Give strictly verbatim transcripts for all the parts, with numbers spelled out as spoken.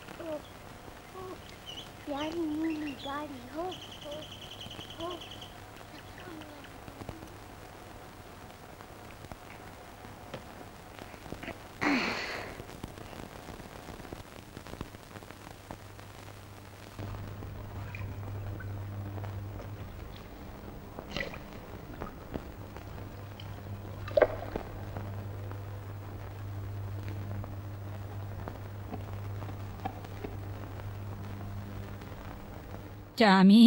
ചാമി,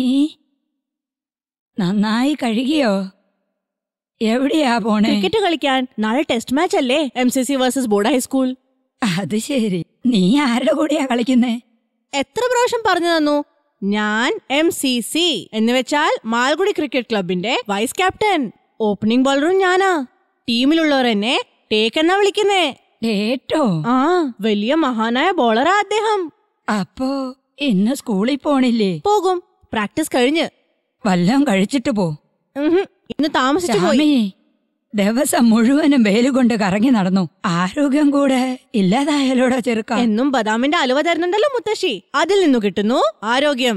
നന്നായി കഴുകിയോ? എവിടെയാ പോണേ? ക്രിക്കറ്റ് കളിക്കാൻ. നാളെ ടെസ്റ്റ് മാച്ച് അല്ലേ, M C C versus board high school. അത് ശരി. നീ ആരുടെ കൂടെയാ കളിക്കുന്നേ? എത്ര പ്രാവശ്യം പറഞ്ഞു തന്നു? ഞാൻ എം സി സി എന്ന് വെച്ചാൽ മാൽഗുഡി ക്രിക്കറ്റ് ക്ലബിന്റെ വൈസ് ക്യാപ്റ്റൻ. ഓപ്പണിംഗ് ബോളറും ഞാനാ. ടീമിലുള്ളവർ എന്നെ ടേക്ക് എന്നാ വിളിക്കുന്നേ. ടേറ്റോ? ആ, വലിയ മഹാനായ ബോളറാ അദ്ദേഹം. അപ്പോ ഇന്ന് സ്കൂളിൽ പോണില്ലേ? പോകും. പ്രാക്ടീസ് കഴിഞ്ഞ്. വല്ലതും കഴിച്ചിട്ട് പോ. ഇന്ന് താമസിച്ചു പോയി. ദിവസം മുഴുവനും വെയിലുകൊണ്ട് കറങ്ങി നടന്നു. ആരോഗ്യം കൂടെ ഇല്ലാതായാലോടാ ചെറുക്ക. എന്നും ബദാമിന്റെ അലുവ തരുന്നുണ്ടല്ലോ മുത്തശ്ശി, അതിൽ നിന്നു കിട്ടുന്നു ആരോഗ്യം.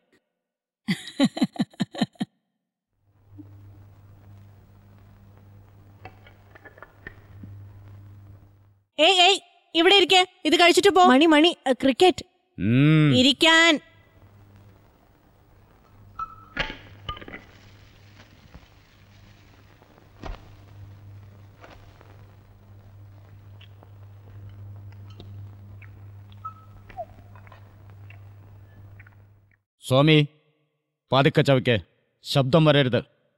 ഏയ് ഏയ്, ഇവിടെ ഇരിക്കേ. ഇത് കഴിച്ചിട്ട് പോ. മണി മണി ക്രിക്കറ്റ്. ഇരിക്കാൻ. സ്വാമി, പതുക്കെ ചവയ്ക്ക്, ശബ്ദം വരരുത്.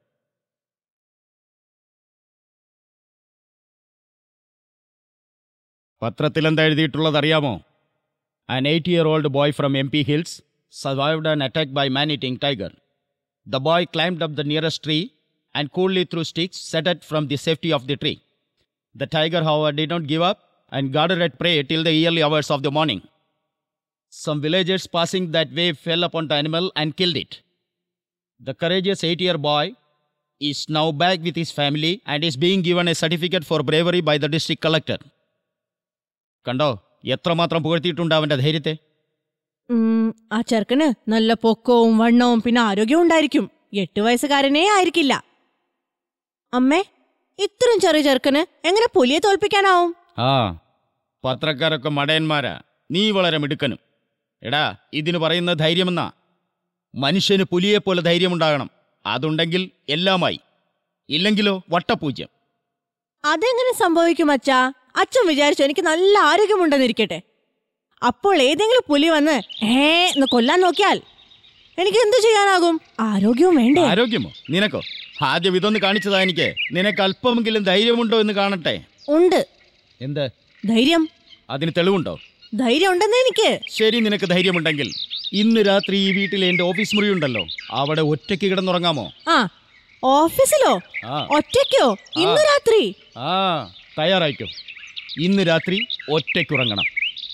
പത്രത്തിലെന്താ എഴുതിയിട്ടുള്ളത് അറിയാമോ? An eight-year-old boy from M P Hills survived an attack by man-eating tiger. The boy climbed up the nearest tree and coolly threw sticks set it from the safety of the tree. The tiger, however, did not give up and guarded at prey till the early hours of the morning. Some villagers passing that way fell upon the animal and killed it. The courageous eight-year boy is now back with his family and is being given a certificate for bravery by the district collector. കണ്ടോ, എത്രമാത്രം പുകഴ്ത്തിയിട്ടുണ്ട് അവന്റെ ധൈര്യത്തെ. ആ ചെറുക്കന് നല്ല പൊക്കവും വണ്ണവും പിന്നെ ആരോഗ്യവും ഉണ്ടായിരിക്കും. എട്ട് വയസ്സുകാരനേ ആയിരിക്കില്ല. അമ്മേ, ഇത്രയും ചെറിയ ചെറുക്കന് എങ്ങനെ പുലിയെ തോൽപ്പിക്കാനാവും? ആ, പത്രക്കാരൊക്കെ മടയന്മാരാ. നീ വളരെ മിടുക്കനും. എടാ, ഇതിന് പറയുന്ന ധൈര്യമെന്നാ. മനുഷ്യന് പുലിയെപ്പോലെ ധൈര്യമുണ്ടാകണം. അതുണ്ടെങ്കിൽ എല്ലാമായി. ഇല്ലെങ്കിലോ വട്ടപൂജ്യം. അതെങ്ങനെ സംഭവിക്കും അച്ഛാ? അച്ഛൻ വിചാരിച്ചു എനിക്ക് നല്ല ആരോഗ്യമുണ്ടെന്നിരിക്കട്ടെ. അപ്പോൾ ഏതെങ്കിലും പുലി വന്ന് ഏ എന്ന് കൊല്ലാൻ നോക്കിയാൽ എനിക്ക് എന്തു ചെയ്യാനാകും? ആരോഗ്യവും വേണ്ടേ? ആരോഗ്യമോ? നിനക്കോ? ആദ്യം ഇതൊന്ന് കാണിച്ചതാ എനിക്ക്. നിനക്ക് അല്പമെങ്കിലും ധൈര്യമുണ്ടോ എന്ന് കാണട്ടെ. ഉണ്ട്. എന്ത് ധൈര്യം? അതിന് തെളിവുണ്ടോ? ധൈര്യം ഉണ്ടെന്ന് എനിക്ക്. ശരി, നിനക്ക് ധൈര്യമുണ്ടെങ്കിൽ ഇന്ന് രാത്രി ഈ വീട്ടിൽ എന്റെ ഓഫീസ് മുറി ഉണ്ടല്ലോ, അവിടെ ഒറ്റയ്ക്ക് കിടന്നുറങ്ങാമോ? ആ, ഓഫീസിലോ? ഒറ്റയ്ക്കോ? ഇന്ന് രാത്രി? ആ, തയ്യാറായിക്കോ. ഇന്ന് രാത്രി ഒറ്റയ്ക്കുറങ്ങണം.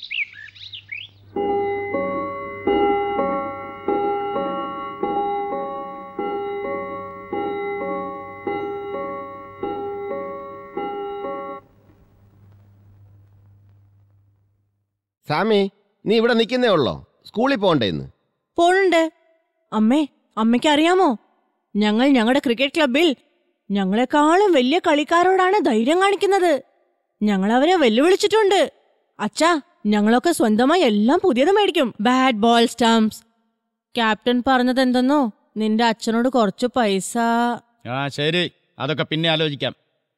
സാമി, നീ ഇവിടെ നിൽക്കുന്നേ ഉള്ളോ? സ്കൂളിൽ പോകണ്ടേ ഇന്ന്? പോണുണ്ട്. അമ്മേ, അമ്മയ്ക്ക് അറിയാമോ, ഞങ്ങൾ ഞങ്ങളുടെ ക്രിക്കറ്റ് ക്ലബിൽ ഞങ്ങളെക്കാളും വലിയ കളിക്കാരോടാണ് ധൈര്യം കാണിക്കുന്നത്. ഞങ്ങൾ അവരെ വെല്ലുവിളിച്ചിട്ടുണ്ട്. അച്ഛാ, ഞങ്ങളൊക്കെ സ്വന്തമായി എല്ലാം പുതിയത് മേടിക്കും. Bat, ball, stumps. ക്യാപ്റ്റൻ പറഞ്ഞത് എന്തെന്നോ, നിന്റെ അച്ഛനോട് കുറച്ച് പൈസ. ആ ശരി, അതൊക്കെ പിന്നെ ആലോചിക്കാം.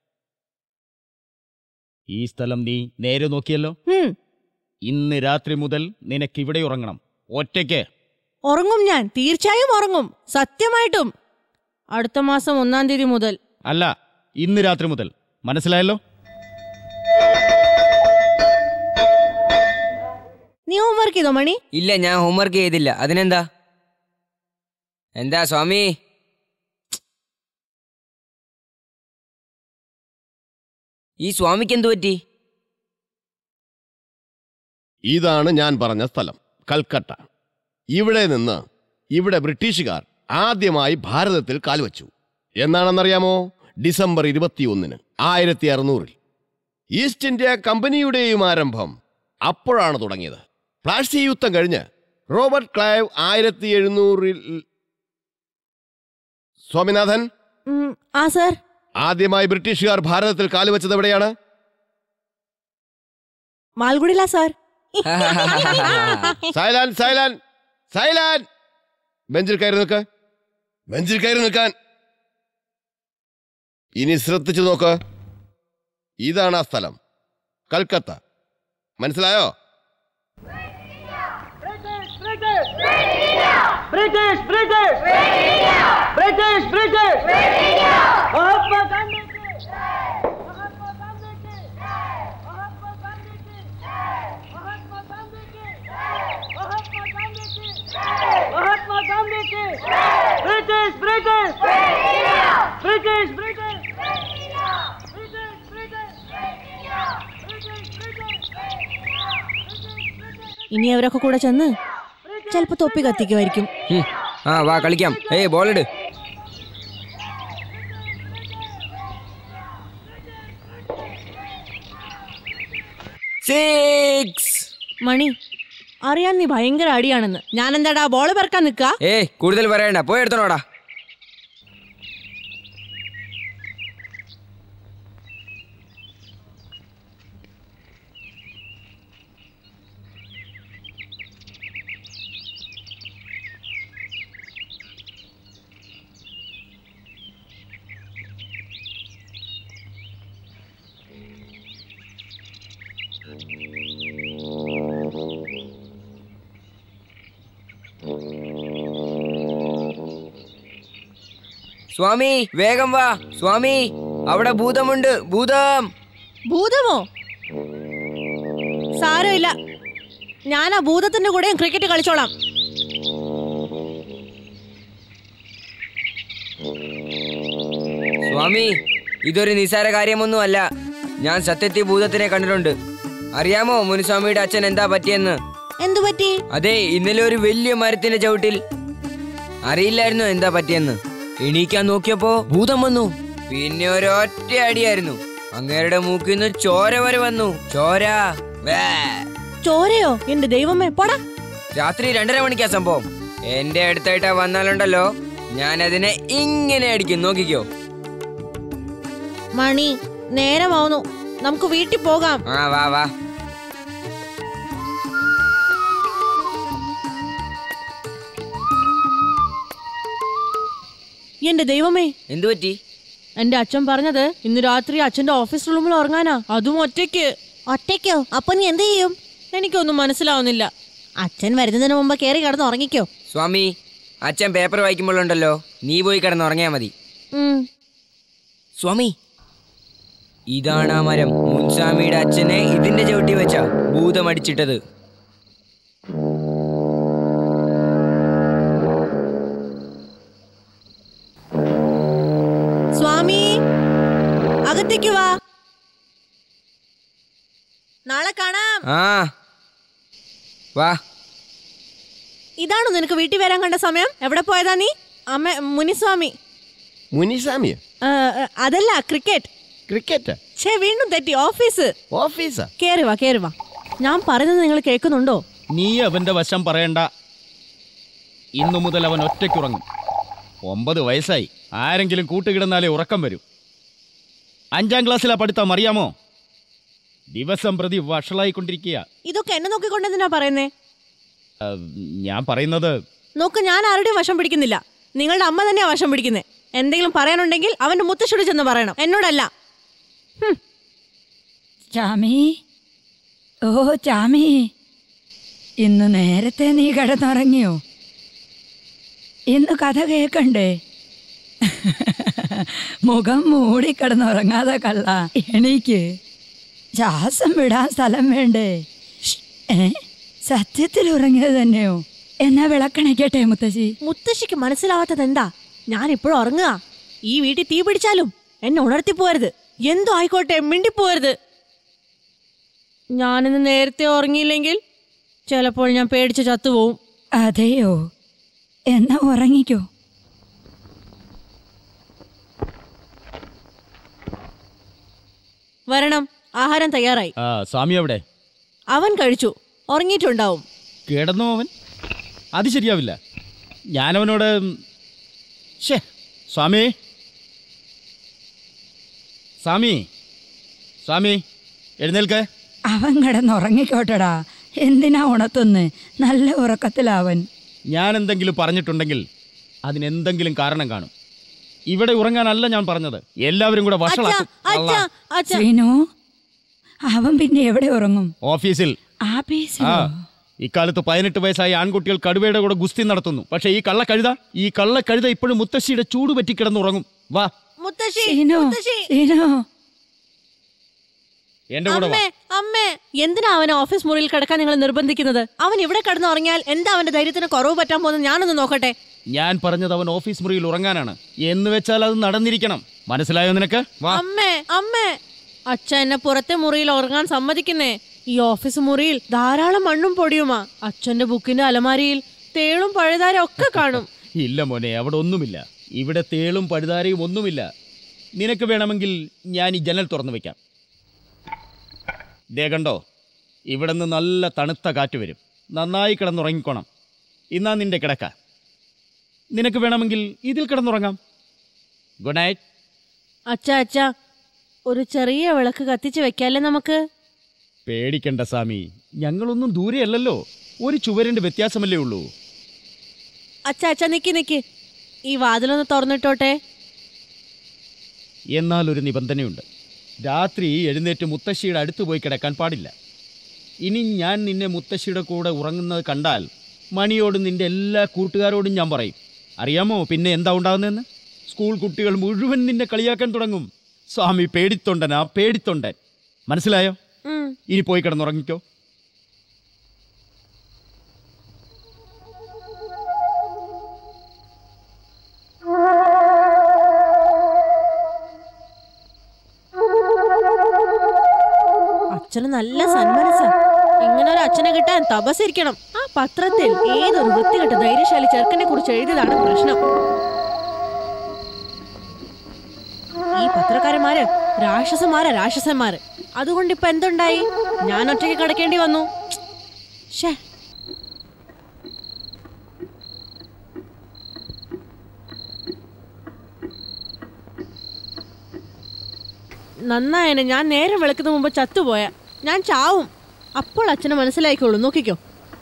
ഈ സ്ഥലം നീ നേരെ നോക്കിയല്ലോ. ഇന്ന് രാത്രി മുതൽ നിനക്കിവിടെ ഉറങ്ങണം, ഒറ്റയ്ക്ക്. ഉറങ്ങും ഞാൻ, തീർച്ചയായും ഉറങ്ങും, സത്യമായിട്ടും. അടുത്ത മാസം ഒന്നാം തീയതി മുതൽ. അല്ല, ഇന്ന് രാത്രി മുതൽ. മനസ്സിലായല്ലോ? നീ ഹോംവർക്ക് ചെയ്തോ മണി? ഇല്ല, ഞാൻ ഹോംവർക്ക് ചെയ്തില്ല. അതിനെന്താ? എന്താ സ്വാമി? ഈ സ്വാമിക്ക് എന്തു പറ്റി? ഇതാണ് ഞാൻ പറഞ്ഞ സ്ഥലം, കൽക്കട്ട. ഇവിടെ നിന്ന് ഇവിടെ ബ്രിട്ടീഷുകാർ ആദ്യമായി ഭാരതത്തിൽ കാൽവച്ചു. എന്നാണെന്നറിയാമോ? ഡിസംബർ ഇരുപത്തിയൊന്നിന് ആയിരത്തി അറുന്നൂറിൽ ഈസ്റ്റ് ഇന്ത്യ കമ്പനിയുടെയും ആരംഭം അപ്പോഴാണ് തുടങ്ങിയത്. പ്ലാസി യുദ്ധം കഴിഞ്ഞ് റോബർട്ട് ക്ലൈവ് ആയിരത്തി എഴുന്നൂറിൽ സ്വാമിനാഥൻ. ആ സർ. ആദ്യമായി ബ്രിട്ടീഷുകാർ ഭാരതത്തിൽ കാലുവെച്ചത് എവിടെയാണ്? മാൽഗുഡില സർ. Silent silent silent. ബെഞ്ചിൽ കയറി നിൽക്ക്. ബെഞ്ചിൽ കയറി നിൽക്കാൻ. ഇനി ശ്രദ്ധിച്ചു നോക്ക്. ഇതാണ് ആ സ്ഥലം, കൽക്കത്ത. മനസ്സിലായോ? British, British, British, British, Mahatma Gandhi ki, Mahatma Gandhi ki, Mahatma Gandhi ki, Mahatma Gandhi ki, Mahatma Gandhi ki, Mahatma Gandhi ki, British, British, British, British, British, ഇനി അവരൊക്കെ കൂടെ ചെന്ന് ചിലപ്പോ തൊപ്പി കത്തിക്കുമായിരിക്കും. ആ വാ കളിക്കാം. ഏയ് ബോളിട്. സിക്സ്. മണി, അറിയാൻ നീ ഭയങ്കര അടിയാണെന്ന്. ഞാൻ എന്താടാ ബോള് പെറക്കാൻ നിക്കാ? ഏയ് കൂടുതൽ പറയണ്ട, പോയി എടുത്തോടാ. സ്വാമി വേഗം വാ. സ്വാമി അവിടെ ഭൂതമുണ്ട്. ഭൂതം. ഭൂതമോ? സാരമില്ല, ഞാൻ ആ ഭൂതത്തിന്റെ കൂടെ ക്രിക്കറ്റ് കളിച്ചോളാം. സ്വാമി ഇതൊരു നിസ്സാര കാര്യമൊന്നുമല്ല. ഞാൻ സത്യത്തിൽ ഭൂതത്തിനെ കണ്ടിട്ടുണ്ട്. അറിയാമോ മുനുസ്വാമിയുടെ അച്ഛൻ എന്താ പറ്റിയെന്ന്? എന്തു പറ്റി? അതെ, ഇന്നലെ ഒരു വലിയ മരത്തിന്റെ ചവിട്ടിൽ. അറിയില്ലായിരുന്നു എന്താ പറ്റിയെന്ന്. എണീക്കാൻ നോക്കിയപ്പോ ഭൂതം വന്നു. പിന്നെ ഒരൊറ്റ അടിയായിരുന്നു. അങ്ങേരുടെ മൂക്കിൽ നിന്ന് ചോര വരെ വന്നു. ചോര. ചോരയോ? എന്റെ ദൈവമേ, പോടാ. രാത്രി രണ്ടര മണിക്കാ സംഭവം. എന്റെ അടുത്തായിട്ടാ വന്നാലുണ്ടല്ലോ, ഞാൻ അതിനെ ഇങ്ങനെ അടിക്കും. നോക്കിക്കോ. മണി, നേരമാവുന്നു, നമുക്ക് വീട്ടിൽ പോകാം. ആ വാ വാ. എന്റെ ദൈവമേ, എന്തു പറ്റി? എന്റെ അച്ഛൻ പറഞ്ഞത് ഇന്ന് രാത്രി അച്ഛന്റെ ഓഫീസ് റൂമിൽ ഉറങ്ങാനാ, അതും ഒറ്റയ്ക്ക്. ഒറ്റയ്ക്കോ? അപ്പൊ നീ എന്ത് ചെയ്യും? എനിക്കൊന്നും മനസ്സിലാവുന്നില്ല. അച്ഛൻ വരുന്നതിന് മുമ്പ് കയറി കിടന്ന് ഉറങ്ങിക്കോ. സ്വാമി, അച്ഛൻ പേപ്പർ വായിക്കുമ്പോഴുണ്ടല്ലോ, നീ പോയി കിടന്ന് ഉറങ്ങിയാ മതി. സ്വാമി, ഇതാണ് ആ മരം. മുൻസ്വാമിയുടെ അച്ഛനെ ഇതിന്റെ ചവിട്ടി വെച്ച ഭൂതമടിച്ചിട്ടത്. സ്വാമി, അകത്തേക്ക് വാ. നാളെ കാണാം. ആ വാ. ഇതാണോ നിനക്ക് വീട്ടിൽ വരാൻ കണ്ട സമയം? എവിടെ പോയതാ നീ? അമ്മ മുനിസ്വാമി. മുനിസ്വാമി? അതല്ല, ക്രിക്കറ്റ്. ക്രിക്കറ്റ്? ഛേ, വീണ്ടും തെറ്റി. ഓഫീസ്. ഓഫീസ്? കേറി വാ, കേറി വാ. ഞാൻ പറയുന്നത് നിങ്ങൾ കേൾക്കുന്നുണ്ടോ? നീ അവന്റെ വശം പറയണ്ട. ഇന്നു മുതൽ അവൻ ഒറ്റയ്ക്കുറങ്ങും. ഒമ്പത് വയസ്സായി. ആരെങ്കിലും കൂട്ടുകിടന്നാലേ ഉറക്കം വരും. അഞ്ചാം ക്ലാസ്സിലാ പഠിത്തം, അറിയാമോ? ദിവസം പ്രതി വഷളായിക്കൊണ്ടിരിക്കുക. ഇതൊക്കെ എന്നെ നോക്കിക്കൊണ്ടെന്തിനാ പറയുന്നേ? ഞാൻ പറയുന്നത് നോക്ക്, ഞാൻ ആരുടെയും വശം പിടിക്കുന്നില്ല. നിങ്ങളുടെ അമ്മ തന്നെയാ വശം പിടിക്കുന്നേ. എന്തെങ്കിലും പറയാനുണ്ടെങ്കിൽ അവന്റെ മുത്തശ്ശിയോട് ചെന്ന് പറയണം, എന്നോടല്ല. ചാമി, ഓ ചാമി, ഇന്ന് നേരത്തെ നീ കിടന്നുറങ്ങിയോ? ഇന്ന് കഥ കേക്കണ്ടേ? മുഖം മൂടി കിടന്നുറങ്ങാതെ കള്ള, എണീക്ക്. ശ്വാസം വിടാൻ സ്ഥലം വേണ്ടേ? ഏ, സത്യത്തിൽ ഉറങ്ങിയത് തന്നെയോ? എന്നാ വിളക്കണയ്ക്കട്ടെ മുത്തശ്ശി. മുത്തശ്ശിക്ക് മനസ്സിലാവാത്തത് എന്താ? ഞാൻ ഇപ്പോഴും ഉറങ്ങുക. ഈ വീട്ടിൽ തീ പിടിച്ചാലും എന്നെ ഉണർത്തിപ്പോരുത്. എന്തോ ആയിക്കോട്ടെ, മിണ്ടിപ്പോരുത്. ഞാനിന്ന് നേരത്തെ ഉറങ്ങിയില്ലെങ്കിൽ ചിലപ്പോൾ ഞാൻ പേടിച്ച് ചത്തുപോവും. അതെയോ? എന്നാ ഉറങ്ങിക്കോ. വരണം, ആഹാരം തയ്യാറായി. സ്വാമി എവിടെ? അവൻ കഴിച്ചു, ഉറങ്ങിയിട്ടുണ്ടാവും. കിടന്നോ അവൻ? അത് ശരിയാവില്ല. ഞാനവനോട് ഷേ സ്വാമി സ്വാമി സ്വാമി എഴുന്നേൽക്ക്. അവൻ കിടന്നുറങ്ങിക്കോട്ടടാ, എന്തിനാ ഉണത്തുന്ന്? നല്ല ഉറക്കത്തിലാവൻ. ഞാൻ എന്തെങ്കിലും പറഞ്ഞിട്ടുണ്ടെങ്കിൽ അതിനെന്തെങ്കിലും കാരണം കാണും. ഇവിടെ ഉറങ്ങാനല്ല ഞാൻ പറഞ്ഞത്, എല്ലാവരും കൂടെ വഷളാക്കും. ശ്രീനു, അവൻ പിന്നെ എവിടെ ഉറങ്ങും? ഓഫീസിൽ. ആഫീസിലോ? ഇക്കാലത്ത് പതിനെട്ട് വയസ്സായ ആൺകുട്ടികൾ കടുവയുടെ കൂടെ ഗുസ്തി നടത്തുന്നു. പക്ഷെ ഈ കള്ളക്കഴുത ഈ കള്ളക്കഴുത ഇപ്പോഴും മുത്തശ്ശിയുടെ ചൂട് പറ്റി കിടന്നുറങ്ങും. വാ എന്റെ കൂടെ വാ. അമ്മേ, എന്തിനാ അവനെ ഓഫീസ് മുറിയിൽ കിടക്കാൻ നിങ്ങൾ നിർബന്ധിക്കുന്നത്? അവൻ ഇവിടെ കിടന്നുറങ്ങിയാൽ എന്താ അവന്റെ ധൈര്യത്തിന് കുറവ് പറ്റാൻ പോകുന്നത്? ഞാനൊന്ന് നോക്കട്ടെ. ഞാൻ പറഞ്ഞത് അവൻ ഓഫീസ് മുറിയിൽ ഉറങ്ങാനാണ് എന്ന് വെച്ചാൽ അത് നടന്നിരിക്കണം. മനസ്സിലായോ നിനക്ക്? അമ്മേ അമ്മേ അച്ഛൻ എന്നെ പുറത്തെ മുറിയിൽ ഉറങ്ങാൻ സമ്മതിക്കുന്നേ. ഈ ഓഫീസ് മുറിയിൽ ധാരാളം മണ്ണും പൊടിയുമാ. അച്ഛന്റെ ബുക്കിന്റെ അലമാരിയിൽ തേളും പഴുതാരും ഒക്കെ കാണും. ഇല്ല മോനെ, അവിടെ ഒന്നുമില്ല. ഇവിടെ തേളും പഴുതാരയും ഒന്നുമില്ല. നിനക്ക് വേണമെങ്കിൽ ഞാൻ ഈ ജനൽ തുറന്നു വെക്കാം. ദേ കണ്ടോ, ഇവിടെ നിന്ന് നല്ല തണുത്ത കാറ്റ് വരും. നന്നായി കിടന്നുറങ്ങിക്കോണം. ഇന്നാ നിന്റെ കിടക്ക. നിനക്ക് വേണമെങ്കിൽ ഇതിൽ കിടന്നുറങ്ങാം. Good night. അച്ഛാ അച്ഛാ, ഒരു ചെറിയ വിളക്ക് കത്തിച്ച് വെക്കാല്ലേ നമുക്ക്? പേടിക്കണ്ട സ്വാമി, ഞങ്ങളൊന്നും ദൂരെയല്ലല്ലോ. ഒരു ചുവരിന്റെ വ്യത്യാസമല്ലേ ഉള്ളൂ. അച്ഛാ അച്ഛാ, നിക്ക് നിക്ക്, ഈ വാതിലൊന്ന് തുറന്നിട്ടോട്ടെ. എന്നാൽ ഒരു നിബന്ധനയുണ്ട്. രാത്രി എഴുന്നേറ്റ് മുത്തശ്ശിയുടെ അടുത്ത് പോയി കിടക്കാൻ പാടില്ല. ഇനി ഞാൻ നിന്നെ മുത്തശ്ശിയുടെ കൂടെ ഉറങ്ങുന്നത് കണ്ടാൽ മണിയോടും നിന്റെ എല്ലാ കൂട്ടുകാരോടും ഞാൻ പറയും. അറിയാമോ പിന്നെ എന്താ ഉണ്ടാകുന്നതെന്ന്? സ്കൂൾ കുട്ടികൾ മുഴുവൻ നിന്നെ കളിയാക്കാൻ തുടങ്ങും. സ്വാമി പേടിത്തൊണ്ടനാ, പേടിത്തൊണ്ടൻ. മനസ്സിലായോ? ഇനി പോയി കിടന്നുറങ്ങിക്കോ. അച്ഛന് നല്ല സന്മനസ്സാ. ഇങ്ങനെ ഒരു അച്ഛനെ കിട്ടാൻ തപസ്സിരിക്കണം. ആ പത്രത്തിൽ ഏതൊരു വൃത്തികെട്ട ധൈര്യശാലി ചെറുക്കനെ കുറിച്ച് എഴുതിയതാണ് പ്രശ്നം. ഈ പത്രക്കാരന്മാര് രാക്ഷസന്മാരാ, രാക്ഷസന്മാര്. അതുകൊണ്ട് ഇപ്പൊ എന്തുണ്ടായി? ഞാൻ ഒറ്റയ്ക്ക് കിടക്കേണ്ടി വന്നു. ഷേ, നന്നായനെ ഞാൻ നേരം വെളുക്കുന്ന മുമ്പ് ചത്തുപോയ ഞാൻ ചാവും. അപ്പോൾ അച്ഛനെ മനസ്സിലായിക്കോളൂ. നോക്കിക്കോ.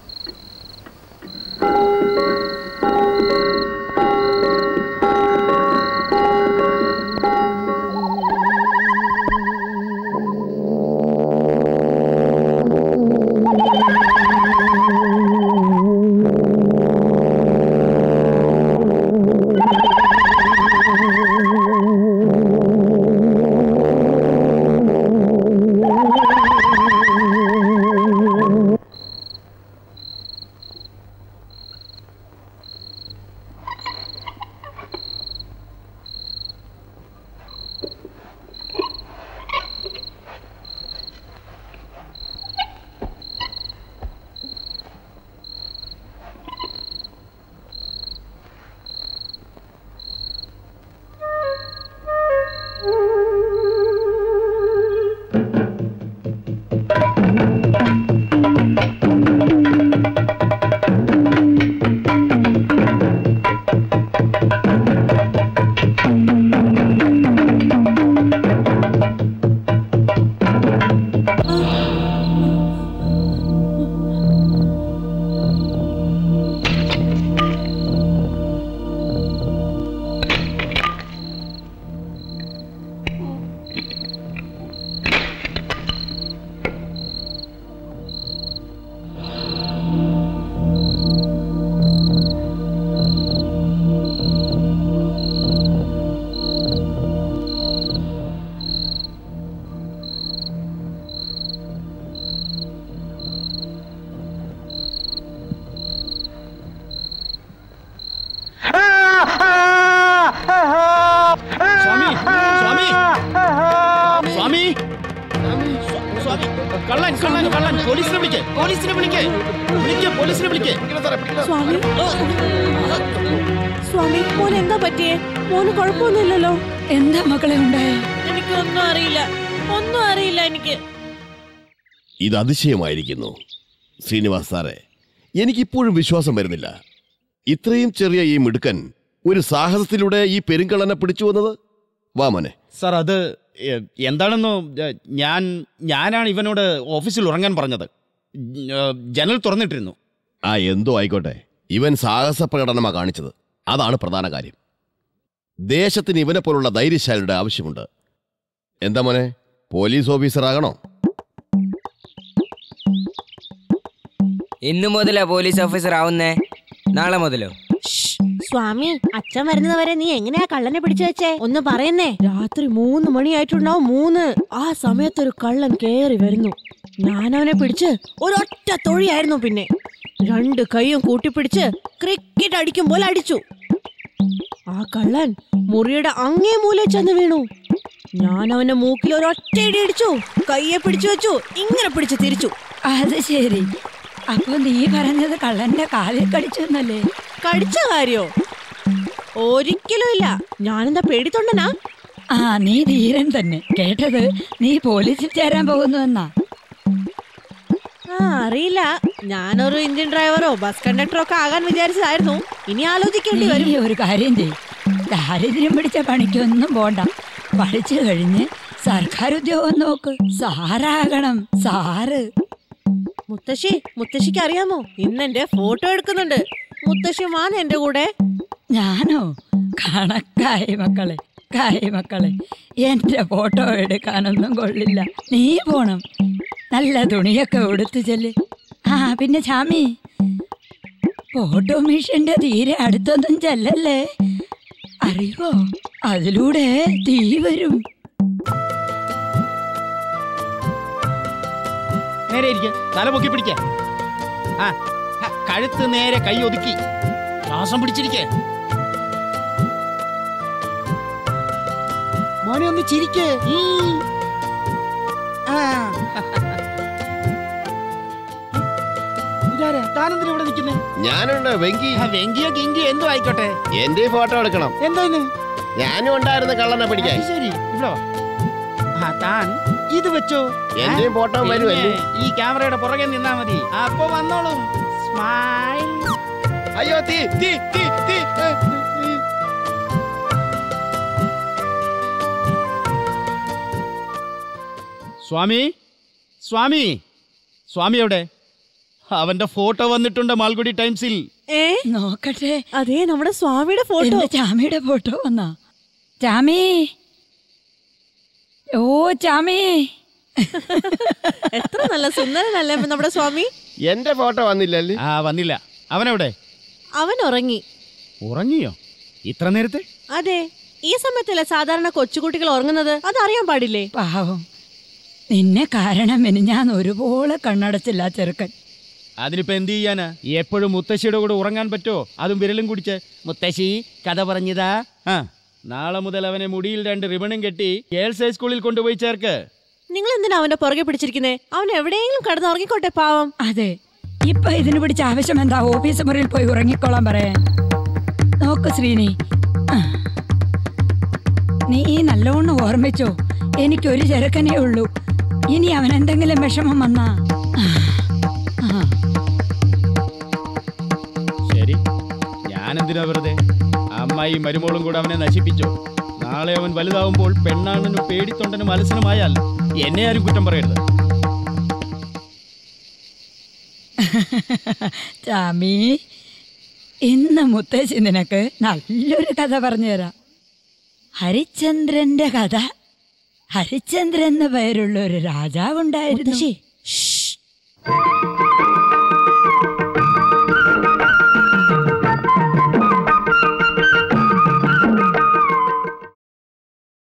സ്വാമി, മോൻ എന്താ പറ്റിയേ? മോന് കുഴപ്പമൊന്നുമില്ലല്ലോ? എന്താ മക്കളെ ഉണ്ടായേ? എനിക്കൊന്നും അറിയില്ല, ഒന്നും അറിയില്ല എനിക്ക്. ഇത് അതിശയമായിരിക്കുന്നു ശ്രീനിവാസ് സാറേ. എനിക്കിപ്പോഴും വിശ്വാസം വരുന്നില്ല. ഇത്രയും ചെറിയ ഈ മിടുക്കൻ ഒരു സാഹസത്തിലൂടെ ഈ പെരുങ്കള്ളനെ പിടിച്ചു വന്നത്. വാ മോനെ. സാർ, അത് എന്താണെന്നോ, ഞാൻ ഞാനാണ് ഇവനോട് ഓഫീസിൽ ഉറങ്ങാൻ പറഞ്ഞത്. ജനൽ തുറന്നിട്ടിരുന്നു. ആ എന്തോ ആയിക്കോട്ടെ, ഇവൻ സാഹസ പ്രകടനമാണ് കാണിച്ചത്. അതാണ് പ്രധാന കാര്യം. ദേശത്തിന് ഇവനെ പോലുള്ള ധൈര്യശാലിയുടെ ആവശ്യമുണ്ട്. എന്താ മോനെ, പോലീസ് ഓഫീസർ ആകണോ? ഇന്നു മുതലാ പോലീസ് ഓഫീസർ ആവുന്നേ? നാളെ മുതലോ? സ്വാമി, അച്ഛൻ വരുന്നവരെ നീ എങ്ങനെയാ കള്ളനെ പിടിച്ചു വെച്ചേ? ഒന്ന് പറയുന്നേ. രാത്രി മൂന്ന് മണിയായിട്ടുണ്ടാവും. മൂന്ന് ആ സമയത്തൊരു കള്ളൻ കേറി വരുന്നു. ഞാൻ അവനെ പിടിച്ച് ഒരൊറ്റ തൊഴിയായിരുന്നു. പിന്നെ രണ്ട് കൈയും കൂട്ടിപ്പിടിച്ച് ക്രിക്കറ്റ് അടിക്കും പോലെ അടിച്ചു. ആ കള്ളൻ മുറിയുടെ അങ്ങേ മൂലയിൽ ചെന്ന് വീണു. ഞാൻ അവന്റെ മൂക്കിൽ ഒരൊറ്റ ഇടി അടിച്ചു. കയ്യെ പിടിച്ചു വെച്ചു, ഇങ്ങനെ പിടിച്ച് തിരിച്ചു. അത് ശരി. അപ്പൊ നീ പറഞ്ഞത് കള്ളന്റെ കാലിൽ കടിച്ചു എന്നല്ലേ? കടിച്ച കാര്യോ? ഒരിക്കലും ഇല്ല. ഞാനെന്താ പേടിത്തൊണ്ടനാ? ആ, നീ ധീരൻ തന്നെ. കേട്ടത് നീ പോലീസിൽ ചേരാൻ പോകുന്നു എന്നാ. ആ, അറിയില്ല. ഞാനൊരു ഇന്ത്യൻ ഡ്രൈവറോ ബസ് കണ്ടക്ടറോ ഒക്കെ ആകാൻ വിചാരിച്ചതായിരുന്നു. ഇനി ആലോചിക്കേണ്ടി വരും. നീ ഒരു കാര്യം ചെയ്യും, ദാരിദ്ര്യം പിടിച്ച പണിക്കൊന്നും പോണ്ട. പഠിച്ചു കഴിഞ്ഞ് സർക്കാർ ഉദ്യോഗം നോക്ക്. സാറാകണം, സാറ്. മുത്തശ്ശി, മുത്തശ്ശിക്ക് അറിയാമോ, ഇന്ന് എന്റെ ഫോട്ടോ എടുക്കുന്നുണ്ട്. മുത്തശ്ശി വാൻ എന്റെ കൂടെ. ഞാനോ? കണക്കായി മക്കളെ, കായി മക്കളെ. എന്റെ ഫോട്ടോ എടുക്കാനൊന്നും കൊള്ളില്ല. നീ പോണം. നല്ല തുണിയൊക്കെ ഉടുത്തു ചെല്ല്. ആ പിന്നെ ചാമി, ഫോട്ടോ മിഷന്റെ തീരെ അടുത്തൊന്നും ചെല്ലല്ലേ. അറിയോ, അതിലൂടെ തീ വരും. നേരെ ഇരിക്ക, തല പൊക്കി പിടിക്ക. ആ, കഴുത്ത് നേരെ, കൈ ഒതുക്കി, ശ്വാസം പിടിച്ചിരിക്കേ. മോനെ ഒന്ന് ചിരിക്കേ. താനെന്തിനാ ഇവിടെ നിൽക്കുന്നേ? ഞാനുണ്ട്. വെങ്കി വെങ്കിയോ കിങ്കിയോ എന്തോ ആയിക്കോട്ടെ, എന്റെ ഫോട്ടോ എടുക്കണം. എന്താ ഞാനും ഉണ്ടായിരുന്നു കള്ളനെ പിടിക്കാൻ. ശരി, ഇവിടെ വാ. താൻ ഇത് വെച്ചോ. എന്റെ ഫോട്ടോ വരുമല്ലേ? ഈ ക്യാമറയുടെ പുറകെ നിന്നാ മതി. അപ്പൊ വന്നോളും. സ്മൈൽ. അയ്യോ, തീ തീ തീ തീ. സ്വാമി, സ്വാമി, സ്വാമി എവിടെ? അവന്റെ ഫോട്ടോ വന്നിട്ടുണ്ട് മാൽഗുഡി ടൈംസിൽ. ഏ, നോക്കട്ടെ. അതേ, നമ്മുടെ സ്വാമിയുടെ ഫോട്ടോ. ചാമിയുടെ ഫോട്ടോ വന്നാ? ചാമി, ഓ ചാമി, എത്ര നല്ല സുന്ദരനല്ലേ നമ്മുടെ സ്വാമി. എന്റെ ഫോട്ടോ വന്നില്ലല്ലേ? ആ, വന്നില്ല. അവനെവിടെ? അവൻ ഉറങ്ങി. ഉറങ്ങിയോ ഇത്ര നേരത്തെ? അതെ, ഈ സമയത്തല്ലേ സാധാരണ കൊച്ചുകുട്ടികൾ ഉറങ്ങുന്നത്. അതറിയാൻ പാടില്ലേ? പാവം, നിന്നെ കാരണം ഞാൻ ഒരുപോലെ കണ്ണടച്ചില്ല ചെറുക്കൻ. അതിനിപ്പോ എന്ത് ചെയ്യാനാ? എപ്പോഴും മുത്തശ്ശിയുടെ കൂടെ ഉറങ്ങാൻ പറ്റോ? അതും വിരലും കുടിച്ച് മുത്തശ്ശി കഥ പറഞ്ഞതാ. ആ, നാളെ മുതൽ അവനെ മുടിയിൽ രണ്ട് റിബണും കെട്ടി ഗേൾസ് ഹൈസ്കൂളിൽ കൊണ്ടുപോയി ചേർക്ക്. നിങ്ങൾ എന്തിനാ അവന്റെ പുറകെ പിടിച്ചിരിക്കുന്നേ? അവൻ എവിടെയെങ്കിലും കിടന്ന് ഉറങ്ങിക്കോട്ടെ, പാവം. അതെ, ഇപ്പൊ ഇതിന് പിടിച്ച ആവശ്യം എന്താ? ഓഫീസ് മുറിയിൽ പോയി ഉറങ്ങിക്കോളാൻ പറയാൻ. നോക്ക് ശ്രീനി, നീ നല്ലോണം ഓർമ്മിച്ചോ, എനിക്കൊരു ചെറുക്കനേ ഉള്ളൂ. ഇനി അവൻ എന്തെങ്കിലും വിഷമം വന്നാ? ശരി, ഞാനെന്തിനാ വെറുതെ? അമ്മായി മരുമോളും കൂടെ അവനെ നശിപ്പിച്ചോ. നാളെ അവൻ വലുതാവുമ്പോൾ പെണ്ണാണെന്നും പേടിത്തൊണ്ടനും മത്സരമായാൽ എന്നെ ആരും കുറ്റം പറയരുത്. ചാമി, ഇന്ന് മുത്തശ്ശി നിനക്ക് നല്ലൊരു കഥ പറഞ്ഞുതരാം. ഹരിശ്ചന്ദ്രന്റെ കഥ. ഹരിശ്ചന്ദ്രൻ എന്ന പേരുള്ള ഒരു രാജാവുണ്ടായിരുന്നു.